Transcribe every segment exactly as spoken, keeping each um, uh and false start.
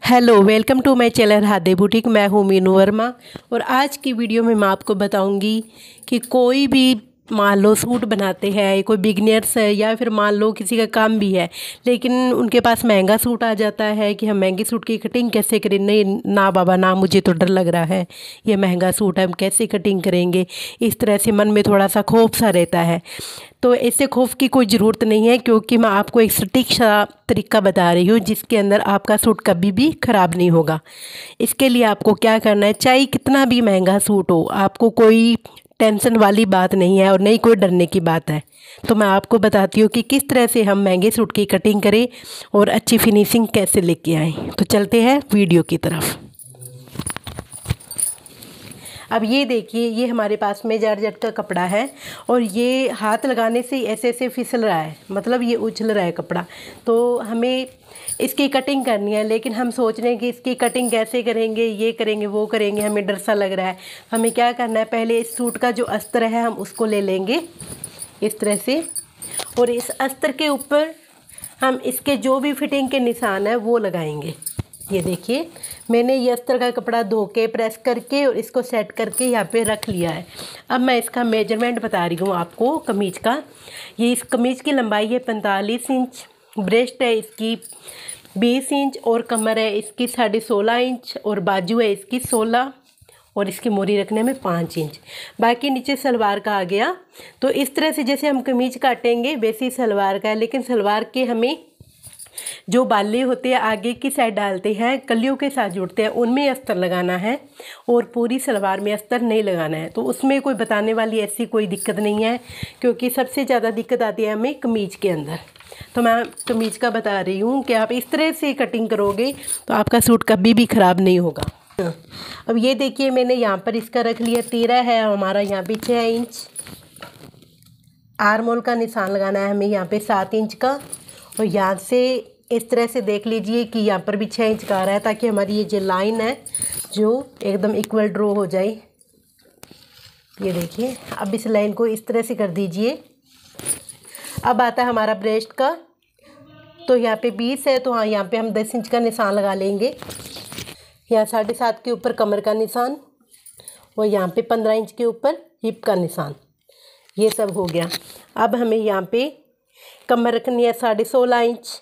Hello, welcome to my channel Radhe boutique. मैं हूँ मीनू वर्मा और आज की वीडियो में मैं आपको बताऊंगी कि कोई भी मान लो सूट बनाते हैं, कोई बिगनर्स है या फिर मान लो किसी का काम भी है लेकिन उनके पास महंगा सूट आ जाता है कि हम महंगे सूट की कटिंग कैसे करें। नहीं ना बाबा ना, मुझे तो डर लग रहा है, ये महंगा सूट है, हम कैसे कटिंग करेंगे। इस तरह से मन में थोड़ा सा खौफ सा रहता है। तो ऐसे खौफ की कोई ज़रूरत नहीं है, क्योंकि मैं आपको एक सटीक सा तरीका बता रही हूँ जिसके अंदर आपका सूट कभी भी ख़राब नहीं होगा। इसके लिए आपको क्या करना है, चाहे कितना भी महंगा सूट हो, आपको कोई टेंशन वाली बात नहीं है और नहीं कोई डरने की बात है। तो मैं आपको बताती हूँ कि किस तरह से हम महंगे सूट की कटिंग करें और अच्छी फिनिशिंग कैसे लेके आएँ। तो चलते हैं वीडियो की तरफ। अब ये देखिए, ये हमारे पास में जॉर्जेट का कपड़ा है और ये हाथ लगाने से ऐसे ऐसे फिसल रहा है, मतलब ये उछल रहा है कपड़ा। तो हमें इसकी कटिंग करनी है, लेकिन हम सोच रहे हैं कि इसकी कटिंग कैसे करेंगे, ये करेंगे वो करेंगे, हमें डर सा लग रहा है। हमें क्या करना है, पहले इस सूट का जो अस्तर है हम उसको ले लेंगे इस तरह से, और इस अस्तर के ऊपर हम इसके जो भी फिटिंग के निशान है वो लगाएंगे। ये देखिए, मैंने ये अस्तर का कपड़ा धो के प्रेस करके और इसको सेट करके यहाँ पे रख लिया है। अब मैं इसका मेजरमेंट बता रही हूँ आपको कमीज़ का। ये इस कमीज़ की लंबाई है पैंतालीस इंच, ब्रेस्ट है इसकी बीस इंच और कमर है इसकी साढ़े सोलह इंच और बाजू है इसकी सोलह और इसकी मोरी रखने में पाँच इंच। बाकी नीचे सलवार का आ गया। तो इस तरह से जैसे हम कमीज काटेंगे वैसे ही सलवार का है, लेकिन सलवार के हमें जो बाले होते हैं आगे की साइड डालते हैं, कलियों के साथ जुड़ते हैं, उनमें अस्तर लगाना है और पूरी सलवार में अस्तर नहीं लगाना है। तो उसमें कोई बताने वाली ऐसी कोई दिक्कत नहीं है, क्योंकि सबसे ज़्यादा दिक्कत आती है हमें कमीज के अंदर। तो मैं कमीज का बता रही हूँ कि आप इस तरह से कटिंग करोगे तो आपका सूट कभी भी ख़राब नहीं होगा। अब ये देखिए, मैंने यहाँ पर इसका रख लिया, तेरह है हमारा यहाँ पे छः इंच। आर्म होल का निशान लगाना है हमें यहाँ पे सात इंच का, और यहाँ से इस तरह से देख लीजिए कि यहाँ पर भी छः इंच का आ रहा है, ताकि हमारी ये जो लाइन है जो एकदम इक्वल ड्रॉ हो जाए। ये देखिए, अब इस लाइन को इस तरह से कर दीजिए। अब आता है हमारा ब्रेस्ट का, तो यहाँ पे बीस है, तो हाँ यहाँ पे हम दस इंच का निशान लगा लेंगे। यहाँ साढ़े सात के ऊपर कमर का निशान और यहाँ पे पंद्रह इंच के ऊपर हिप का निशान, ये सब हो गया। अब हमें यहाँ पे कमर रखनी है साढ़े सोलह इंच।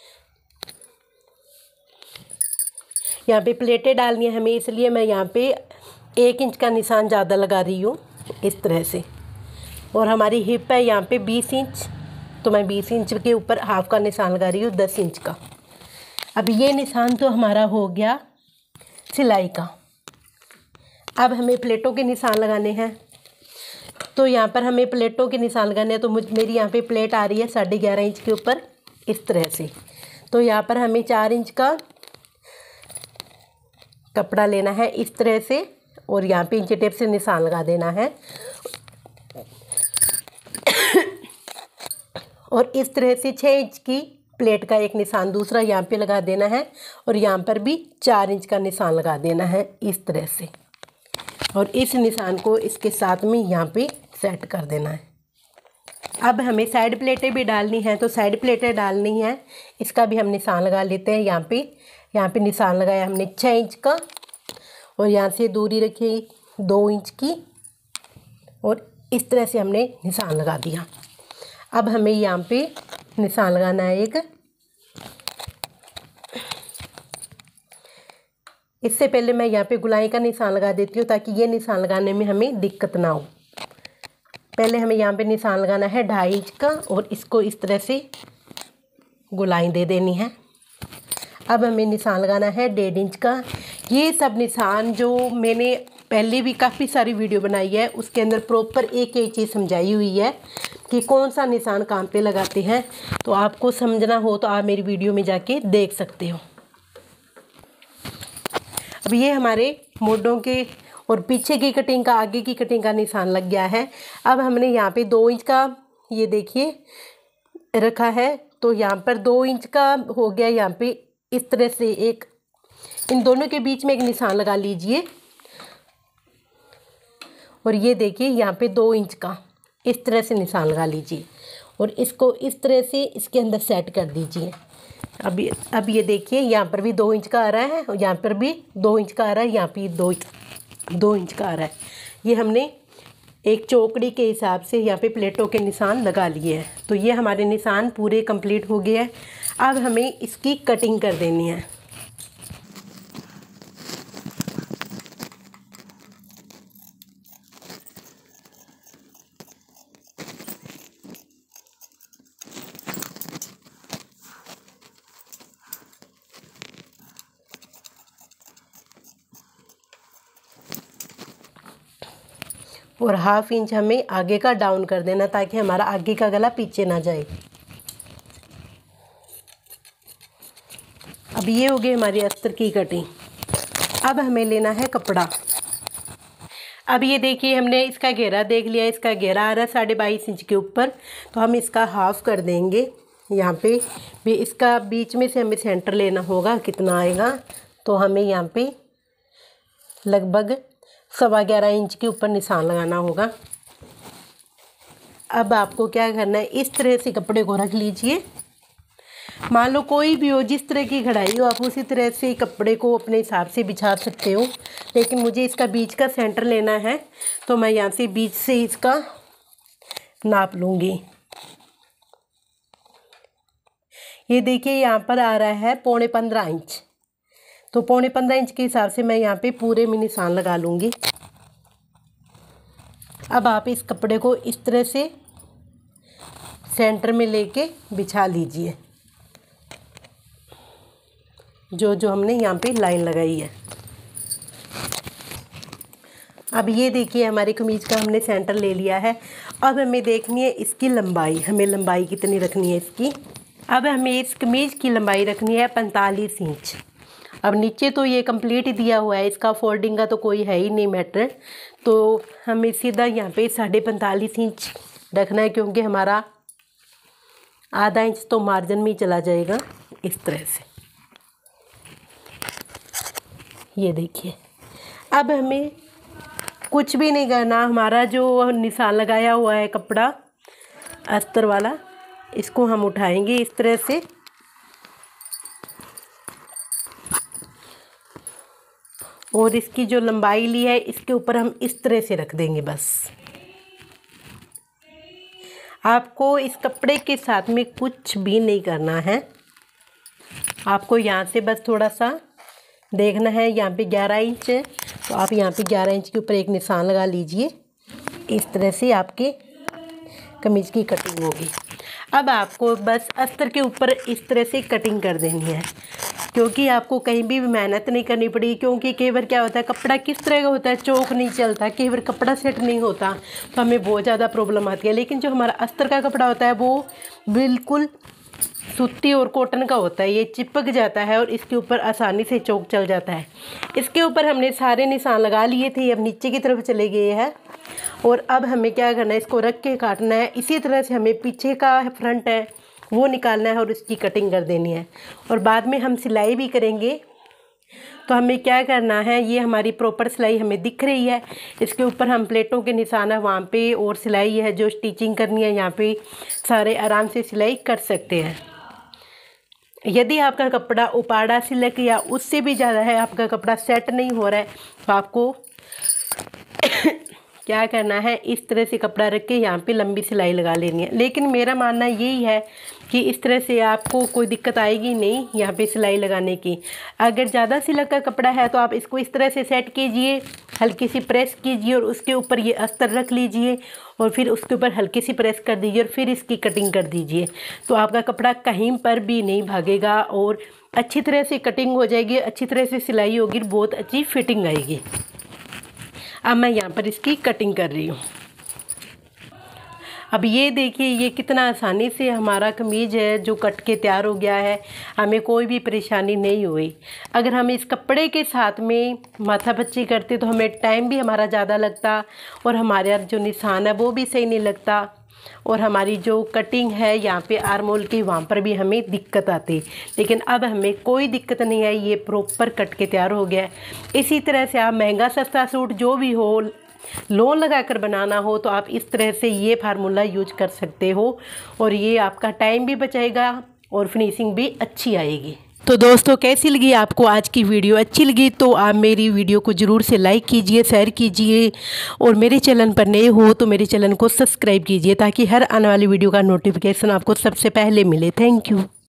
यहाँ पे प्लेटें डालनी है हमें, इसलिए मैं यहाँ पे एक इंच का निशान ज़्यादा लगा रही हूँ इस तरह से। और हमारी हिप है यहाँ पे बीस इंच, तो मैं बीस इंच के ऊपर हाफ का निशान लगा रही हूँ दस इंच का। अब ये निशान तो हमारा हो गया सिलाई का। अब हमें प्लेटों के निशान लगाने हैं, तो यहाँ पर हमें प्लेटों के निशान लगाने हैं। तो मुझ मेरी यहाँ पे प्लेट आ रही है साढ़े ग्यारह इंच के ऊपर इस तरह से। तो यहाँ पर हमें चार इंच का कपड़ा लेना है इस तरह से, और यहाँ पे इंची टेप से निशान लगा देना है। और इस तरह से छः इंच की प्लेट का एक निशान दूसरा यहाँ पे लगा देना है, और यहाँ पर भी चार इंच का निशान लगा देना है इस तरह से। और इस निशान को इसके साथ में यहाँ पे सेट कर देना है। अब हमें साइड प्लेटें भी डालनी हैं, तो साइड प्लेटें डालनी हैं, इसका भी हम निशान लगा लेते हैं। यहाँ पे यहाँ पे निशान लगाया हमने छः इंच का, और यहाँ से दूरी रखी दो इंच की, और इस तरह से हमने निशान लगा दिया। अब हमें यहाँ पे निशान लगाना है एक। इससे पहले मैं यहाँ पे गुलाई का निशान लगा देती हूँ, ताकि ये निशान लगाने में हमें दिक्कत ना हो। पहले हमें यहाँ पे निशान लगाना है ढाई इंच का, और इसको इस तरह से गुलाई दे देनी है। अब हमें निशान लगाना है डेढ़ इंच का। ये सब निशान जो मैंने पहले भी काफ़ी सारी वीडियो बनाई है, उसके अंदर प्रॉपर एक एक चीज़ समझाई हुई है कि कौन सा निशान कहाँ पे लगाते हैं। तो आपको समझना हो तो आप मेरी वीडियो में जाके देख सकते हो। अब ये हमारे मोढों के और पीछे की कटिंग का, आगे की कटिंग का निशान लग गया है। अब हमने यहाँ पे दो इंच का ये देखिए रखा है, तो यहाँ पर दो इंच का हो गया। यहाँ पे इस तरह से एक, इन दोनों के बीच में एक निशान लगा लीजिए, और ये देखिए यहाँ पे दो इंच का इस तरह से निशान लगा लीजिए, और इसको इस तरह से इसके अंदर सेट कर दीजिए। अब ये अब ये देखिए, यहाँ पर भी दो इंच का आ रहा है और यहाँ पर भी दो इंच का आ रहा है, यहाँ पे दो दो इंच का आ रहा है। ये हमने एक चौकड़ी के हिसाब से यहाँ पे प्लेटों के निशान लगा लिए हैं। तो ये हमारे निशान पूरे कंप्लीट हो गए हैं। अब हमें इसकी कटिंग कर देनी है। और हाफ इंच हमें आगे का डाउन कर देना ताकि हमारा आगे का गला पीछे ना जाए। अब ये हो गई हमारी अस्तर की कटिंग। अब हमें लेना है कपड़ा। अब ये देखिए, हमने इसका घेरा देख लिया, इसका घेरा आ रहा है साढ़े बाईस इंच के ऊपर। तो हम इसका हाफ कर देंगे। यहाँ पे भी इसका बीच में से हमें सेंटर लेना होगा, कितना आएगा। तो हमें यहाँ पे लगभग सवा ग्यारह इंच के ऊपर निशान लगाना होगा। अब आपको क्या करना है, इस तरह से कपड़े को रख लीजिए। मान लो कोई भी हो, जिस तरह की कढ़ाई हो, आप उसी तरह से कपड़े को अपने हिसाब से बिछा सकते हो। लेकिन मुझे इसका बीच का सेंटर लेना है, तो मैं यहाँ से बीच से इसका नाप लूँगी। ये देखिए, यहाँ पर आ रहा है पौने पंद्रह इंच। तो पौने पंद्रह इंच के हिसाब से मैं यहाँ पे पूरे में निशान लगा लूँगी। अब आप इस कपड़े को इस तरह से सेंटर में लेके बिछा लीजिए, जो जो हमने यहाँ पे लाइन लगाई है। अब ये देखिए, हमारी कमीज का हमने सेंटर ले लिया है। अब हमें देखनी है इसकी लंबाई, हमें लंबाई कितनी रखनी है इसकी। अब हमें इस कमीज की लंबाई रखनी है पैंतालीस इंच। अब नीचे तो ये कंप्लीट ही दिया हुआ है, इसका फोल्डिंग का तो कोई है ही नहीं मैटर। तो हमें सीधा यहाँ पे साढ़े पैंतालीस इंच रखना है, क्योंकि हमारा आधा इंच तो मार्जिन में ही चला जाएगा। इस तरह से ये देखिए। अब हमें कुछ भी नहीं करना, हमारा जो निशान लगाया हुआ है कपड़ा अस्तर वाला, इसको हम उठाएंगे इस तरह से और इसकी जो लंबाई ली है इसके ऊपर हम इस तरह से रख देंगे। बस आपको इस कपड़े के साथ में कुछ भी नहीं करना है। आपको यहाँ से बस थोड़ा सा देखना है, यहाँ पे ग्यारह इंच है, तो आप यहाँ पे ग्यारह इंच के ऊपर एक निशान लगा लीजिए। इस तरह से आपके कमीज की कटिंग होगी। अब आपको बस अस्तर के ऊपर इस तरह से कटिंग कर देनी है, क्योंकि आपको कहीं भी मेहनत नहीं करनी पड़ी। क्योंकि कई बार क्या होता है, कपड़ा किस तरह का होता है, चौक नहीं चलता, कई बार कपड़ा सेट नहीं होता, तो हमें बहुत ज़्यादा प्रॉब्लम आती है। लेकिन जो हमारा अस्तर का कपड़ा होता है वो बिल्कुल सूती और कॉटन का होता है, ये चिपक जाता है और इसके ऊपर आसानी से चौक चल जाता है। इसके ऊपर हमने सारे निशान लगा लिए थे, अब नीचे की तरफ चले गए हैं। और अब हमें क्या करना है, इसको रख के काटना है। इसी तरह से हमें पीछे का फ्रंट है वो निकालना है और इसकी कटिंग कर देनी है। और बाद में हम सिलाई भी करेंगे। तो हमें क्या करना है, ये हमारी प्रॉपर सिलाई हमें दिख रही है, इसके ऊपर हम प्लेटों के निशान है वहाँ पे और सिलाई है जो स्टिचिंग करनी है, यहाँ पे सारे आराम से सिलाई कर सकते हैं। यदि आपका कपड़ा उपाड़ा सिल्क या उससे भी ज़्यादा है, आपका कपड़ा सेट नहीं हो रहा है, तो आपको क्या करना है, इस तरह से कपड़ा रख के यहाँ पे लंबी सिलाई लगा लेनी है। लेकिन मेरा मानना यही है कि इस तरह से आपको कोई दिक्कत आएगी नहीं यहाँ पे सिलाई लगाने की। अगर ज़्यादा सिल्क का कपड़ा है तो आप इसको इस तरह से सेट कीजिए, हल्की सी प्रेस कीजिए और उसके ऊपर ये अस्तर रख लीजिए और फिर उसके ऊपर हल्की सी प्रेस कर दीजिए और फिर इसकी कटिंग कर दीजिए। तो आपका कपड़ा कहीं पर भी नहीं भागेगा और अच्छी तरह से कटिंग हो जाएगी, अच्छी तरह से सिलाई होगी, बहुत अच्छी फिटिंग आएगी। अब मैं यहाँ पर इसकी कटिंग कर रही हूँ। अब ये देखिए, ये कितना आसानी से हमारा कमीज है जो कट के तैयार हो गया है, हमें कोई भी परेशानी नहीं हुई। अगर हम इस कपड़े के साथ में माथा पच्ची करते तो हमें टाइम भी हमारा ज़्यादा लगता और हमारा जो निशान है वो भी सही नहीं लगता और हमारी जो कटिंग है यहाँ पे आर्मोल की वहाँ पर भी हमें दिक्कत आती। लेकिन अब हमें कोई दिक्कत नहीं है, ये प्रॉपर कट के तैयार हो गया है। इसी तरह से आप महंगा सस्ता सूट जो भी हो, लोन लगाकर बनाना हो, तो आप इस तरह से ये फार्मूला यूज कर सकते हो और ये आपका टाइम भी बचाएगा और फिनिशिंग भी अच्छी आएगी। तो दोस्तों कैसी लगी आपको आज की वीडियो? अच्छी लगी तो आप मेरी वीडियो को ज़रूर से लाइक कीजिए, शेयर कीजिए, और मेरे चैनल पर नए हो तो मेरे चैनल को सब्सक्राइब कीजिए ताकि हर आने वाली वीडियो का नोटिफिकेशन आपको सबसे पहले मिले। Thank you.